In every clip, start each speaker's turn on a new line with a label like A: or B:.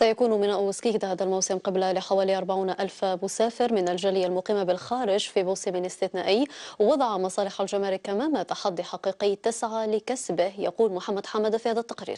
A: سيكون ميناء سكيكدا هذا الموسم قبلة لحوالي 40 ألف مسافر من الجالية المقيمة بالخارج في موسم استثنائي، ووضع مصالح الجمارك أمام تحدي حقيقي تسعى لكسبه. يقول محمد حمد في هذا التقرير.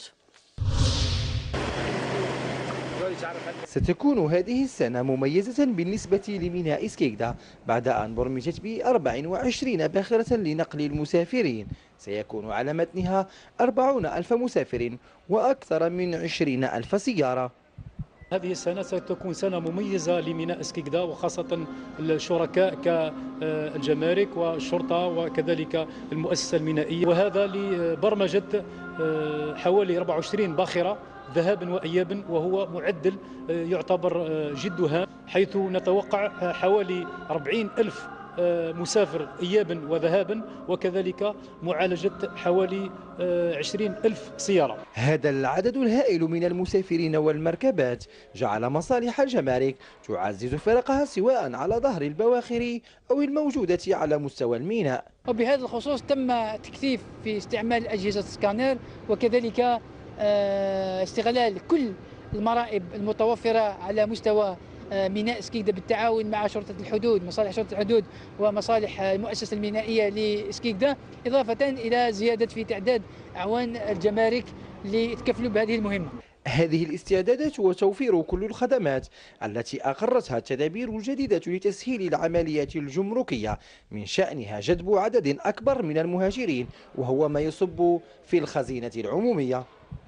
B: ستكون هذه السنة مميزة بالنسبة لميناء سكيكدا بعد أن برمجت ب 24 باخرة لنقل المسافرين. سيكون على متنها 40 ألف مسافر وأكثر من 20 ألف سيارة.
C: هذه السنة ستكون سنة مميزة لميناء سكيكدا، وخاصة الشركاء كالجمارك والشرطة وكذلك المؤسسة المينائية، وهذا لبرمجة حوالي 24 باخرة ذهابا وإيابا، وهو معدل يعتبر جد هام، حيث نتوقع حوالي 40 ألف مسافر إيابا وذهابا، وكذلك معالجة حوالي 20 ألف سيارة.
B: هذا العدد الهائل من المسافرين والمركبات جعل مصالح الجمارك تعزز فرقها سواء على ظهر البواخر أو الموجودة على مستوى الميناء.
D: وبهذا الخصوص تم تكثيف في استعمال أجهزة سكانر، وكذلك استغلال كل المرائب المتوفرة على مستوى ميناء سكيكدا بالتعاون مع شرطة الحدود، مصالح شرطة الحدود ومصالح المؤسسة المينائية لسكيكدا، إضافة إلى زيادة في تعداد أعوان الجمارك ليتكفلوا بهذه المهمة.
B: هذه الاستعدادات وتوفير كل الخدمات التي أقرتها التدابير الجديدة لتسهيل العمليات الجمركية من شأنها جذب عدد أكبر من المهاجرين، وهو ما يصب في الخزينة العمومية.